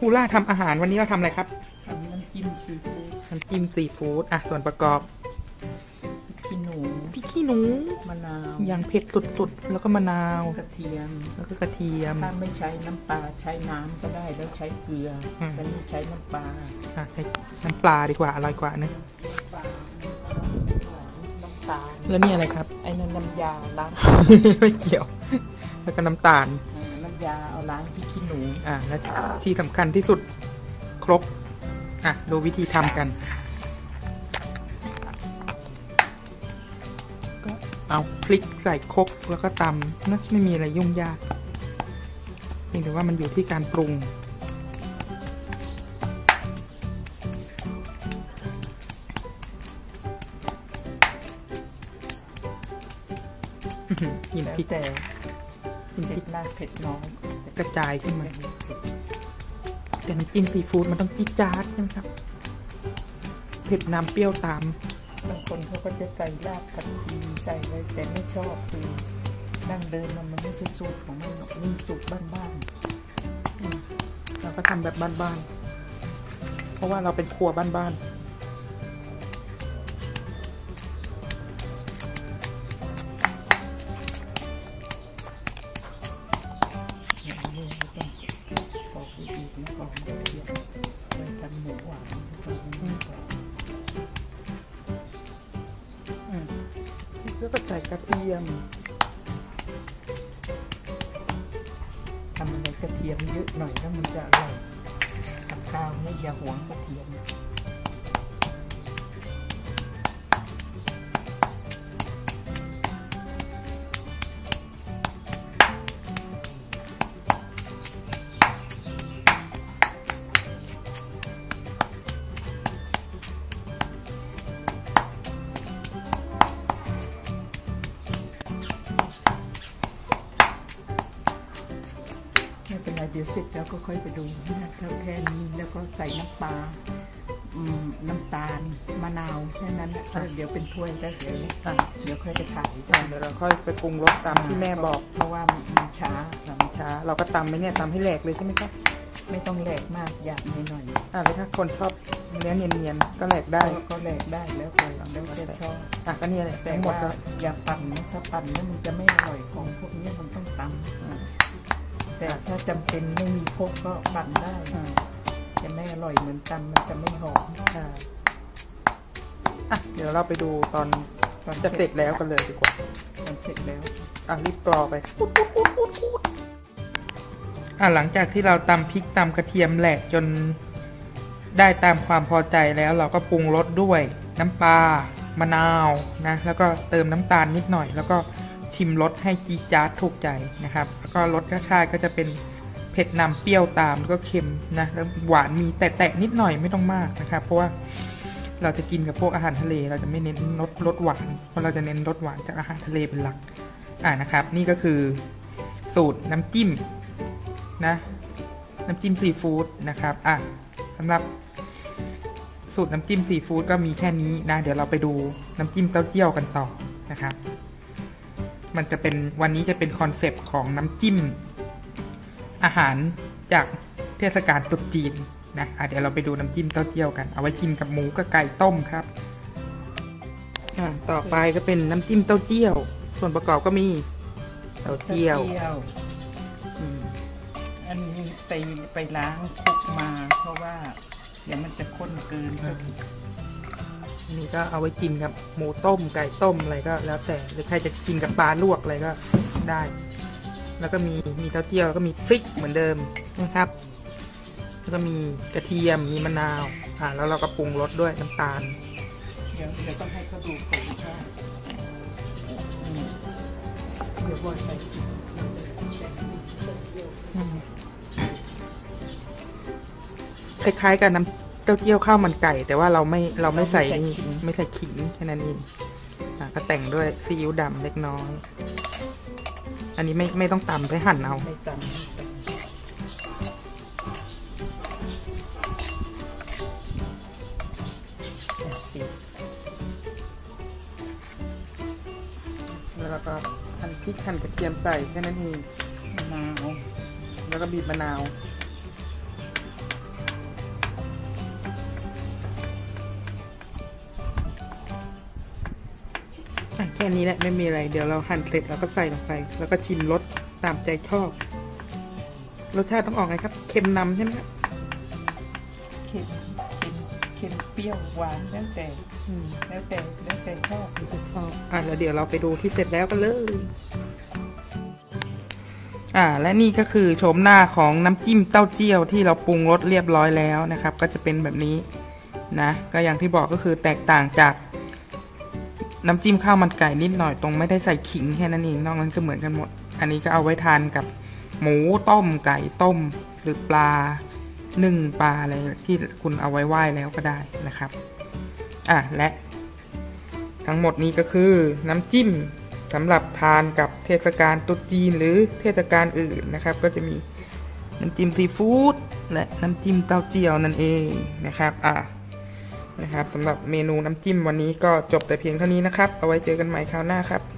รูล่าทำอาหารวันนี้เราทำอะไรครับทำน้ำจิ้มซีฟู้ดอ่ะส่วนประกอบพริกขี้หนูมะนาวอย่างเผ็ดสุดๆแล้วก็มะนาวกระเทียมถ้าไม่ใช้น้ำปลาใช้น้ำก็ได้แล้วใช้เกลือแต่นี่ใช้น้ำปลาใช้น้ำปลาดีกว่าอร่อยกว่านะน้ำตาลแล้วนี่อะไรครับไอ้นั่นน้ำยาล้างไม่เกี่ยวแล้วก็น้ำตาลน้ำยาเอาล้างพริกขี้หนูและที่สำคัญที่สุดครกดูวิธีทำกันก็เอาพริกใส่ครกแล้วก็ตำนะไม่มีอะไรยุ่งยากเพียงแต่ว่ามันอยู่ที่การปรุงกินพริกแต่กินพริกมากเผ็ดน้อยกระจายขึ้นมาแต่น้ำจิ้มซีฟู้ดมันต้องจี๊ดจ๊าดใช่ไหมครับเผ็ดน้ำเปรี้ยวตามบางคนเขาก็จะใส่รากผักชีใส่อะไรแต่ไม่ชอบคือดั้งเดิมมันไม่ใช่สูตรของมันนี่สูตรบ้านๆเราก็ทำแบบบ้านๆเพราะว่าเราเป็นครัวบ้านๆแล้วก็ใส่กระเทียมทำอะไรกระเทียมเยอะหน่อยถ้ามันจะอร่อยกับข้าวนี่อย่าหวงกระเทียมไม่เป็นไรเดี๋ยวเสร็จแล้วก็ค่อยไปดูนะเท่าแค่นี้แล้วก็ใส่น้ำปลาน้ำตาลมะนาวแค่นั้นเดี๋ยวเป็นถ้วยก็เดี๋ยวค่อยไปถ่ายเดี๋ยวเราค่อยไปปรุงรสตามที่แม่บอกเพราะว่ามันช้าเราก็ตำไม่เนี่ยตำให้แหลกเลยใช่ไหมครับไม่ต้องแหลกมากอยากหน่อยแล้วถ้าคนชอบเนื้อเนียนๆก็แหลกได้ก็แหลกได้แล้วแต่ชอบก็นี่แหละแต่ว่าอย่าปั่นนะถ้าปั่นแล้วมันจะไม่อร่อยของพวกนี้มันต้องตำแต่ถ้าจำเป็นไม่มีโคกก็ปั่นได้จะไม่อร่อยเหมือนกันมันจะไม่หอมเดี๋ยวเราไปดูตอนจะเสร็จแล้วกันเลยดีกว่าตอนเสร็จแล้วรีบกรอไปหลังจากที่เราตำพริกตำกระเทียมแหลกจนได้ตามความพอใจแล้วเราก็ปรุงรสด้วยน้ำปลามะนาวนะแล้วก็เติมน้ำตาลนิดหน่อยแล้วก็ชิมรสให้จี๊ดจ๊าดถูกใจนะครับแล้วก็รสชาติก็จะเป็นเผ็ดนำเปรี้ยวตามแล้วก็เค็มนะแล้วหวานมีแตะๆนิดหน่อยไม่ต้องมากนะครับเพราะว่าเราจะกินกับพวกอาหารทะเลเราจะไม่เน้นรสหวานเพราะเราจะเน้นรสหวานจากอาหารทะเลเป็นหลักนะครับนี่ก็คือสูตรน้ำจิ้มนะน้ำจิ้มซีฟู้ดนะครับสำหรับสูตรน้ำจิ้มซีฟู้ดก็มีแค่นี้นะเดี๋ยวเราไปดูน้ำจิ้มเต้าเจี้ยวกันต่อนะครับมันจะเป็นวันนี้จะเป็นคอนเซปต์ของน้ำจิ้มอาหารจากเทศกาลตรุษจีนนะเดี๋ยวเราไปดูน้ำจิ้มเต้าเจี้ยวกันเอาไว้กินกับหมูกับไก่ต้มครับต่อไปก็เป็นน้ำจิ้มเต้าเจี้ยวส่วนประกอบก็มีเต้าเจี้ยวอันนี้ไปล้างคลุกมาเพราะว่าเดี๋ยวมันจะข้นเกินนี่ก็เอาไว้กินกับหมูต้มไก่ต้มอะไรก็แล้วแต่หรือใครจะกินกับปลาลวกอะไรก็ได้แล้วก็มีเต้าเจี้ยวแล้วก็มีพริกเหมือนเดิมนะครับแล้วก็มีกระเทียมมีมะนาวแล้วเราก็ปรุงรสด้วยน้ำตาลเดี๋ยวต้องให้เขาดูก่อนเดี๋ยวว่าใส่คล้ายๆกับน้ำเต้าเจี้ยวข้าวมันไก่แต่ว่าเราไม่ใส่ขิงแค่นั้นเองก็แต่งด้วยซีอิ๊วดำเล็กน้อยอันนี้ไม่ต้องตำใช้หั่นเอาแล้วก็หั่นพริกหั่นกระเทียมใส่แค่นั้นเองมะนาวแล้วก็บีบมะนาวแค่นี้แหละไม่มีอะไรเดี๋ยวเราหั่นเสร็จแล้วก็ใส่ลงไป แล้วก็ชิมรสตามใจชอบรสชาติต้องออกไงครับเค็มนำใช่ไหมครับเค็มเปรี้ยวหวานแล้วแต่ชอบแล้วเดี๋ยวเราไปดูที่เสร็จแล้วกันเลยและนี่ก็คือโฉมหน้าของน้ำจิ้มเต้าเจี้ยวที่เราปรุงรสเรียบร้อยแล้วนะครับก็จะเป็นแบบนี้นะก็อย่างที่บอกก็คือแตกต่างจากน้ำจิ้มข้าวมันไก่นิดหน่อยตรงไม่ได้ใส่ขิงแค่นั้นเองนอกนั้นก็เหมือนกันหมดอันนี้ก็เอาไว้ทานกับหมูต้มไก่ต้มหรือปลานึ่งปลาอะไรที่คุณเอาไว้ไหว้แล้วก็ได้นะครับและทั้งหมดนี้ก็คือน้ำจิ้มสำหรับทานกับเทศกาลตรุษจีนหรือเทศกาลอื่นนะครับก็จะมีน้ำจิ้มซีฟู้ดและน้ำจิ้มเต้าเจี้ยวนั่นเองนะครับนะครับสำหรับเมนูน้ำจิ้มวันนี้ก็จบแต่เพียงเท่านี้นะครับเอาไว้เจอกันใหม่คราวหน้าครับ